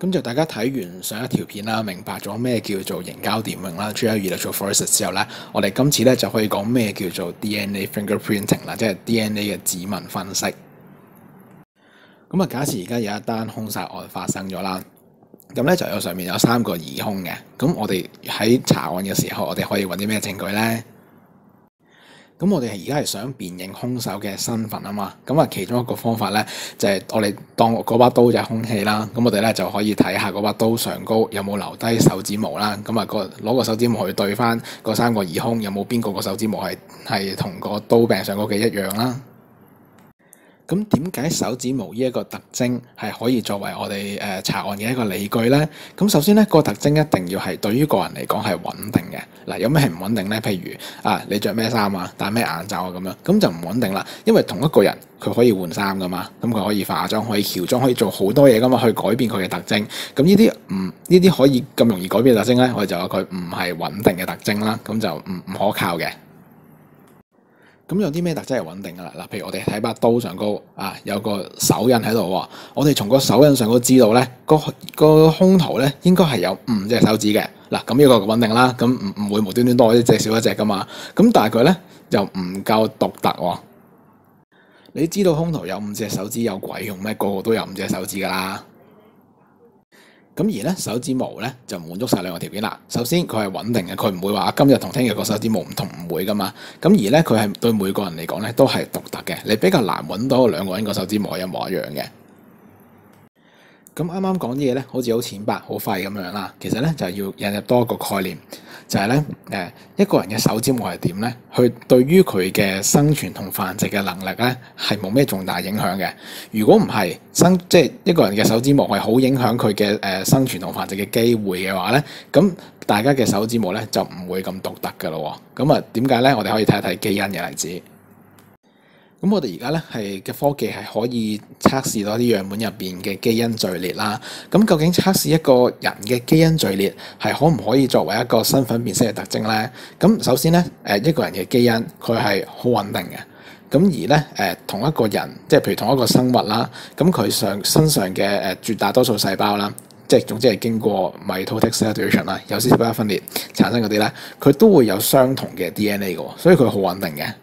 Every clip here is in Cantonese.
咁就大家睇完上一條片啦，明白咗咩叫做凝膠電泳啦 （GL electrophoresis） 之後咧，我哋今次咧就可以講咩叫做 DNA fingerprinting 啦，即係 DNA 嘅指紋分析。咁啊，假設而家有一單兇殺案發生咗啦，咁咧就有上面有3個疑兇嘅。咁我哋喺查案嘅時候，我哋可以揾啲咩證據咧？咁我哋而家係想辨認兇手嘅身份啊嘛，咁啊其中一個方法咧就係我哋當嗰把刀就係兇器啦，咁我哋咧就可以睇下嗰把刀上高有冇留低手指毛啦，咁啊攞個手指毛去對翻嗰3個疑兇，有冇邊個手指毛係同個刀柄上高嘅一樣啦？咁點解手指毛呢一個特徵係可以作為我哋查案嘅一個理據呢？咁首先呢，個特徵一定要係對於個人嚟講係穩定嘅。嗱，有咩係唔穩定呢？譬如你着咩衫啊，戴咩眼罩啊咁樣，咁就唔穩定啦。因為同一個人佢可以換衫噶嘛，咁佢可以化妝、可以喬裝、可以做好多嘢噶嘛，去改變佢嘅特徵。咁呢啲可以咁容易改變嘅特徵呢，我哋就話佢唔係穩定嘅特徵啦，咁就唔可靠嘅。咁有啲咩特質係穩定噶啦？嗱，譬如我哋睇把刀上高有個手印喺度喎，我哋從個手印上高知道咧，個兇徒咧應該係有5隻手指嘅。嗱，咁呢個穩定啦，咁唔會無端端多一隻少一隻噶嘛。咁但係佢咧又唔夠獨特喎。你知道兇徒有5隻手指有鬼用咩？個個都有5隻手指噶啦。咁而咧手指毛咧就滿足晒2個條件啦。首先佢係穩定嘅，佢唔會話今日同聽日個手指毛唔同，唔會噶嘛。咁而咧佢係對每個人嚟講咧都係獨特嘅，你比較難揾到2個人個手指毛一模一樣嘅。咁啱啱講啲嘢咧，好似好淺白、好廢咁樣啦。其實咧就要引入多一個概念，就係咧一個人嘅手指毛係點咧？佢對於佢嘅生存同繁殖嘅能力咧係冇咩重大影響嘅。如果唔係即係一個人嘅手指毛係好影響佢嘅生存同繁殖嘅機會嘅話咧，咁大家嘅手指毛咧就唔會咁獨特噶咯。咁啊點解咧？我哋可以睇一睇基因嘅例子。咁我哋而家咧嘅科技係可以測試到啲樣本入邊嘅基因序列啦。咁究竟測試一個人嘅基因序列係可唔可以作為一個身份辨識嘅特徵咧？咁首先咧，一個人嘅基因佢係好穩定嘅。咁而咧同一個人，即係譬如同一個生物啦，咁佢身上嘅絕大多數細胞啦，即係總之係經過 mitotic cellulation 啦，有絲細胞分裂產生嗰啲咧，佢都會有相同嘅 DNA 嘅，所以佢好穩定嘅。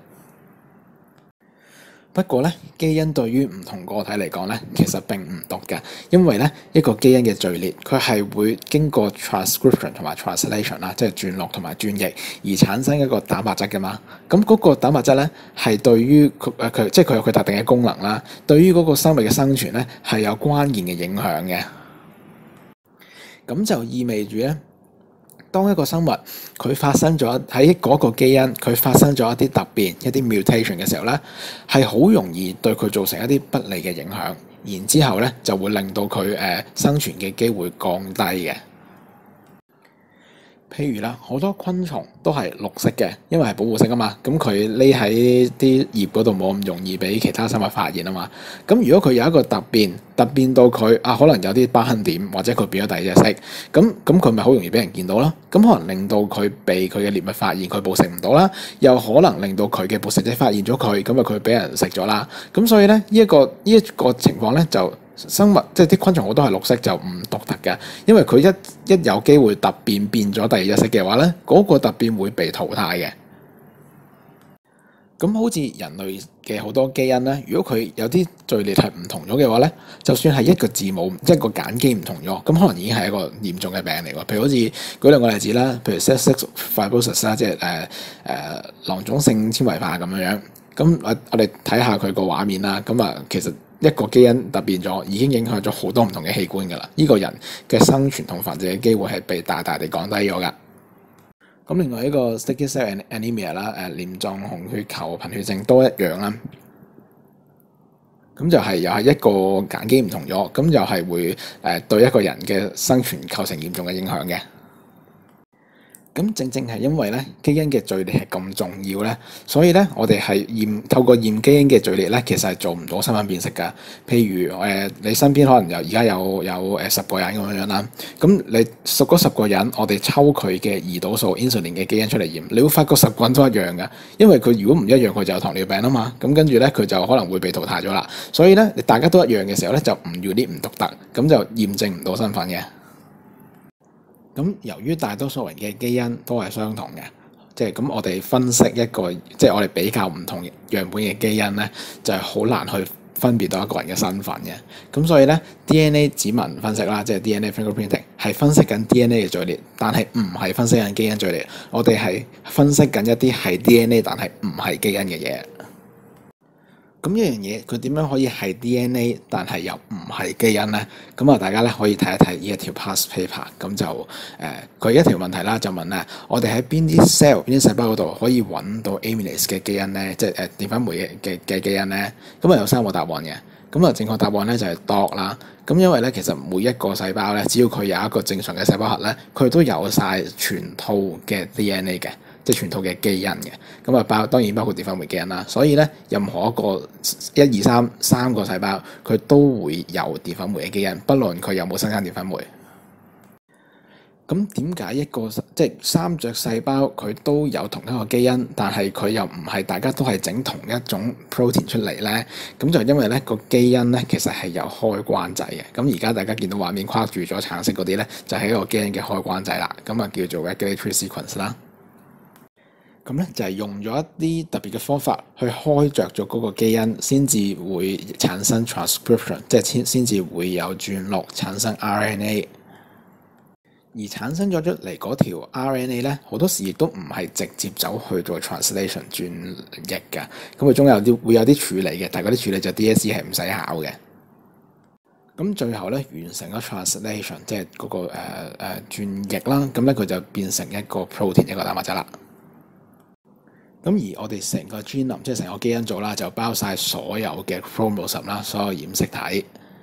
不過咧，基因對於唔同個體嚟講咧，其實並唔獨嘅，因為咧一個基因嘅序列，佢係會經過 transcription 同埋 translation 啦，即係轉錄同埋轉譯而產生一個蛋白質㗎嘛。咁嗰個蛋白質咧係對於佢即係佢有佢特定嘅功能啦，對於嗰個生物嘅生存咧係有關鍵嘅影響嘅。咁就意味住咧，當一個生物佢發生咗喺嗰個基因佢發生咗一啲突變一啲 mutation 嘅時候咧，係好容易對佢造成一啲不利嘅影響，然之後咧就會令到佢生存嘅機會降低嘅。譬如啦，好多昆蟲都係綠色嘅，因為係保護色啊嘛。咁佢匿喺啲葉嗰度冇咁容易俾其他生物發現啊嘛。咁如果佢有一個突變到佢可能有啲疤痕點，或者佢變咗第二隻色，咁佢咪好容易俾人見到咯。咁可能令到佢被佢嘅獵物發現，佢捕食唔到啦。又可能令到佢嘅捕食者發現咗佢，咁啊佢俾人食咗啦。咁所以咧呢一個情況咧就。生物即係啲昆蟲好多係綠色就唔獨特嘅，因為佢一有機會突變咗第二隻色嘅話咧，嗰個突變會被淘汰嘅。咁好似人類嘅好多基因咧，如果佢有啲序列係唔同咗嘅話咧，就算係一個字母即係個鹼基唔同咗，咁可能已經係一個嚴重嘅病嚟喎。譬如好似舉2個例子啦，譬如 cystic fibrosis 啦，即係囊腫性纖維化咁樣。咁我哋睇下佢個畫面啦。咁啊，其實一個基因突變咗，已經影響咗好多唔同嘅器官㗎啦。呢個人嘅生存同繁殖嘅機會係被大大地降低咗㗎。咁另外一個 sickle cell anemia 啦，黏狀紅血球貧血症都一樣啦。咁就係又係一個鹼基唔同咗，咁又係會對一個人嘅生存構成嚴重嘅影響嘅。 咁正正係因為咧基因嘅序列係咁重要咧，所以咧我哋係透過驗基因嘅序列咧，其實係做唔到身份辨識㗎。譬如你身邊可能而家有10個人咁樣啦，咁你嗰10個人，我哋抽佢嘅胰島素 insulin 嘅基因出嚟驗，你會發覺10個人都一樣㗎，因為佢如果唔一樣，佢就有糖尿病啊嘛。咁跟住咧佢就可能會被淘汰咗啦。所以咧大家都一樣嘅時候咧，就唔要啲唔獨特，咁就驗證唔到身份嘅。咁由於大多數人嘅基因都係相同嘅，即係咁我哋分析一個，即係我哋比較唔同樣本嘅基因咧，就係好難去分別到一個人嘅身份嘅。咁所以咧 DNA 指紋分析啦，即係 DNA fingerprinting 係分析緊 DNA 嘅序列，但係唔係分析緊基因序列。我哋係分析緊一啲係 DNA 但係唔係基因嘅嘢。咁一樣嘢，佢點樣可以係 DNA 但係又唔係基因咧？咁啊，大家咧可以睇一睇呢一條 past paper。咁就佢一條問題啦，就問咧，我哋喺邊啲 cell、邊啲細胞嗰度可以揾到 amylase 嘅基因咧？即係澱粉酶嘅基因咧？咁啊有3個答案嘅。咁啊正確答案咧就係 dog 啦。咁因為咧其實每一個細胞咧，只要佢有一個正常嘅細胞核咧，佢都有晒全套嘅 DNA 嘅。即係全套嘅基因嘅，咁啊當然包括澱粉酶基因啦。所以咧，任何一個1、2、3個細胞，佢都會有澱粉酶嘅基因，不論佢有冇生產澱粉酶。咁點解一個即係3隻細胞佢都有同一個基因，但係佢又唔係大家都係整同一種 protein 出嚟咧？咁就因為咧個基因咧其實係有開關掣嘅。咁而家大家見到畫面框住咗橙色嗰啲咧，就係一個基因嘅開關掣啦。咁啊叫做 regulatory sequence 啦。咁咧就係用咗一啲特別嘅方法去開着咗嗰個基因，先至會產生 transcription， 即係先至會有轉錄產生 RNA。而產生咗出嚟嗰條 RNA 咧，好多時亦都唔係直接走去做 translation 轉譯㗎。咁佢中會有啲處理嘅，但係嗰啲處理就 DSE 係唔使考嘅。咁最後咧完成咗 translation， 即係嗰個轉譯啦。咁咧佢就變成一個 protein， 一個蛋白質啦。咁而我哋成個 genome 即係成個基因組啦，就包晒所有嘅 chromosome 啦，所有染色體。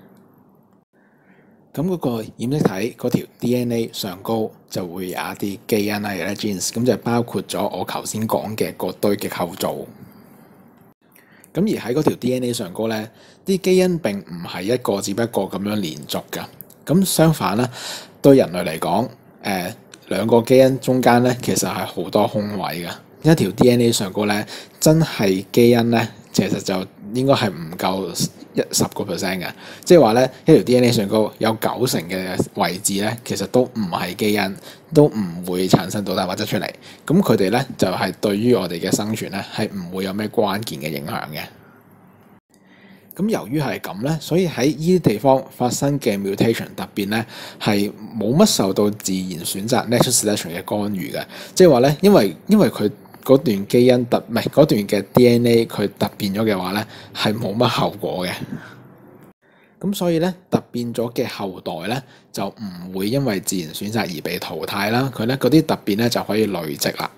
咁嗰個染色體嗰條 DNA 上高就會有一啲基因啦，有啲 genes，咁就包括咗我頭先講嘅嗰堆嘅構造。咁而喺嗰條 DNA 上高咧，啲基因並唔係一個只不過咁樣連續㗎。咁相反咧，對人類嚟講，兩個基因中間咧其實係好多空位㗎。一條 DNA 上高咧，真係基因咧，其實就應該係唔夠10% 嘅，即係話咧一條 DNA 上高有90%嘅位置咧，其實都唔係基因，都唔會產生到蛋白質出嚟。咁佢哋咧就係對於我哋嘅生存咧係唔會有咩關鍵嘅影響嘅。咁由於係咁咧，所以喺呢啲地方發生嘅 mutation 突變咧，係冇乜受到自然選擇 natural selection 嘅干預嘅。即係話咧，因為佢嗰段基因唔係嗰段嘅 DNA 佢突變咗嘅話咧，係冇乜後果嘅。咁所以咧，突變咗嘅後代咧，就唔會因為自然選擇而被淘汰啦。佢咧嗰啲突變咧就可以累積啦。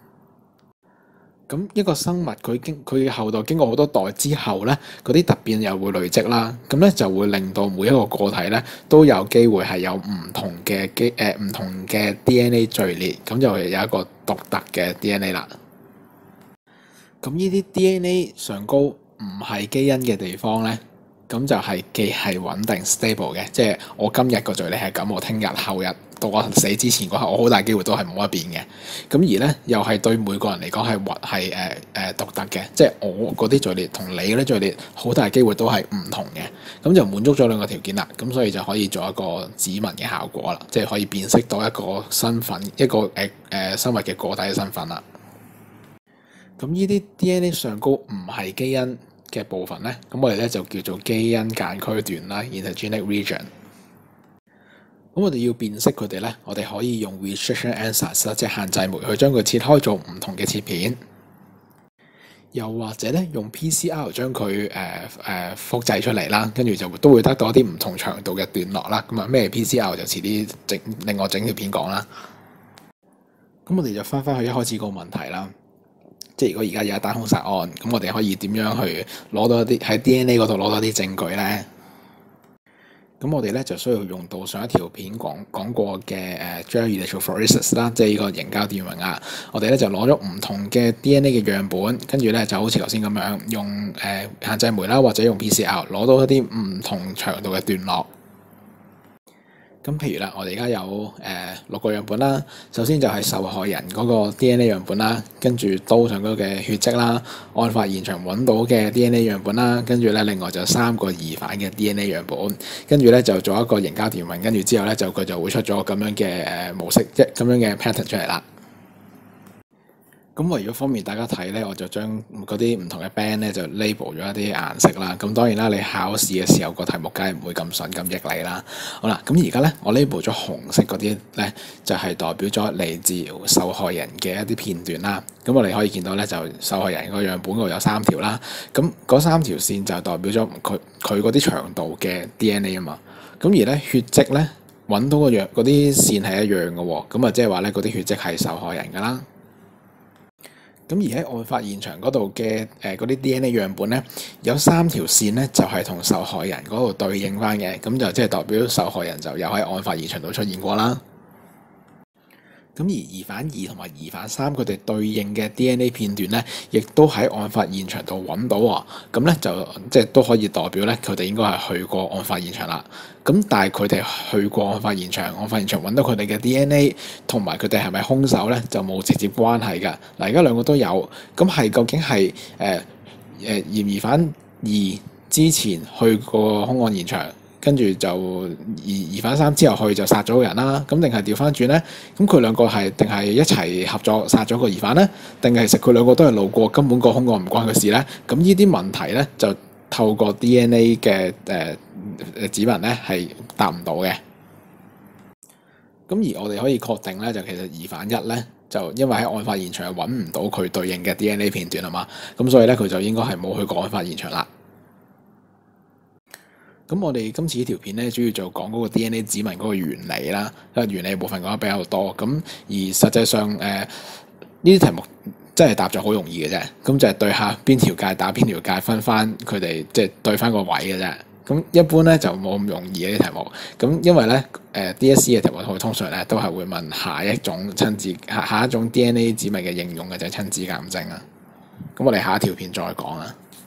咁一個生物佢嘅後代經過好多代之後咧，嗰啲突變又會累積啦。咁咧就會令到每一個個體咧都有機會係有唔同嘅唔同嘅 DNA 序列，咁就會有一個獨特嘅 DNA 啦。咁呢啲 DNA 上高唔係基因嘅地方咧，咁就係既係穩定 stable 嘅，即係我今日個序列係咁，我聽日後日到我死之前嗰刻，我好大機會都係冇得變嘅。咁而咧又係對每個人嚟講係獨特嘅，即係我嗰啲序列同你嗰啲序列好大機會都係唔同嘅。咁就滿足咗兩個條件啦，咁所以就可以做一個指紋嘅效果啦，即係可以辨識到一個身份，一個生物嘅個體嘅身份啦。咁呢啲 DNA 上高唔係基因嘅部分咧，咁我哋咧就叫做基因間區段啦 （intergenic region）。咁我哋要辨識佢哋咧，我哋可以用 restriction ansatz 啦，即係限制酶去將佢切開做唔同嘅切片，又或者咧用 PCR 將佢複製出嚟啦，跟住就都會得到一啲唔同長度嘅段落啦。咁啊咩 PCR 就遲啲另外整條片講啦。咁我哋就翻去一開始個問題啦。即係如果而家有一單兇殺案，咁我哋可以點樣去攞到一啲喺 DNA 嗰度攞到啲證據咧？ 咁我哋咧就需要用到上一條片講過嘅Gel electrophoresis 啦，即係呢個凝膠電泳啊。我哋咧就攞咗唔同嘅 DNA 嘅樣本，跟住咧就好似頭先咁樣用限制酶啦，或者用 PCR 攞到一啲唔同長度嘅段落。咁譬如啦，我哋而家有6個樣本啦。首先就係受害人嗰個 DNA 樣本啦，跟住刀上嗰嘅血跡啦，案發現場揾到嘅 DNA 樣本啦，跟住咧另外就3個疑犯嘅 DNA 樣本，跟住咧就做一個凝膠電泳，跟住之後咧佢就會出咗咁樣嘅模式，即係咁樣嘅 pattern 出嚟啦。咁為咗方便大家睇咧，我就將嗰啲唔同嘅 band 咧就 label 咗一啲顏色啦。咁當然啦，你考試嘅時候個題目梗係唔會咁順咁益你啦。好啦，咁而家咧我 label 咗紅色嗰啲咧，就係代表咗嚟自受害人嘅一啲片段啦。咁我哋可以見到咧，就受害人個樣本嗰度有3條啦。咁嗰3條線就代表咗佢嗰啲長度嘅 DNA 啊嘛。咁而咧血跡咧揾到嗰啲線係一樣嘅喎。咁啊即係話咧嗰啲血跡係受害人㗎啦。咁而喺案發現場嗰度嘅嗰啲 DNA 樣本咧，有3條線咧就係同受害人嗰度對應翻嘅，咁就即係代表受害人就有喺案發現場度出現過啦。咁而疑犯2同埋疑犯3佢哋對應嘅 DNA 片段咧，亦都喺案發現場度揾到喎。咁咧就即係都可以代表咧，佢哋應該係去過案發現場啦。咁但係佢哋去過案發現場揾到佢哋嘅 DNA 同埋佢哋係咪兇手咧，就冇直接關係㗎。嗱，而家2個都有，咁係究竟係嫌疑犯2之前去過兇案現場？跟住就疑犯3之後去就殺咗個人啦，咁定係調翻轉咧？咁佢2個係定係一齊合作殺咗個疑犯咧？定係其實佢2個都係路過，根本個兇案唔關佢事咧？咁呢啲問題咧就透過 DNA 嘅指紋咧係答唔到嘅。咁而我哋可以確定咧，就其實疑犯1咧就因為喺案發現場揾唔到佢對應嘅 DNA 片段啊嘛，咁所以咧佢就應該係冇去過案發現場啦。咁我哋今次呢條片咧，主要就講嗰個 DNA 指紋嗰個原理啦，因為原理部分講得比較多。咁而實際上呢啲題目真係答咗好容易嘅啫。咁就係對下邊條界打邊條界，分翻佢哋即係對翻個位嘅啫。咁一般咧就冇咁容易嘅啲題目。咁因為咧DSE 嘅題目佢通常咧都係會問下一種下一種 DNA 指紋嘅應用嘅就係親子鑑證啊。咁我哋下一條片再講啊。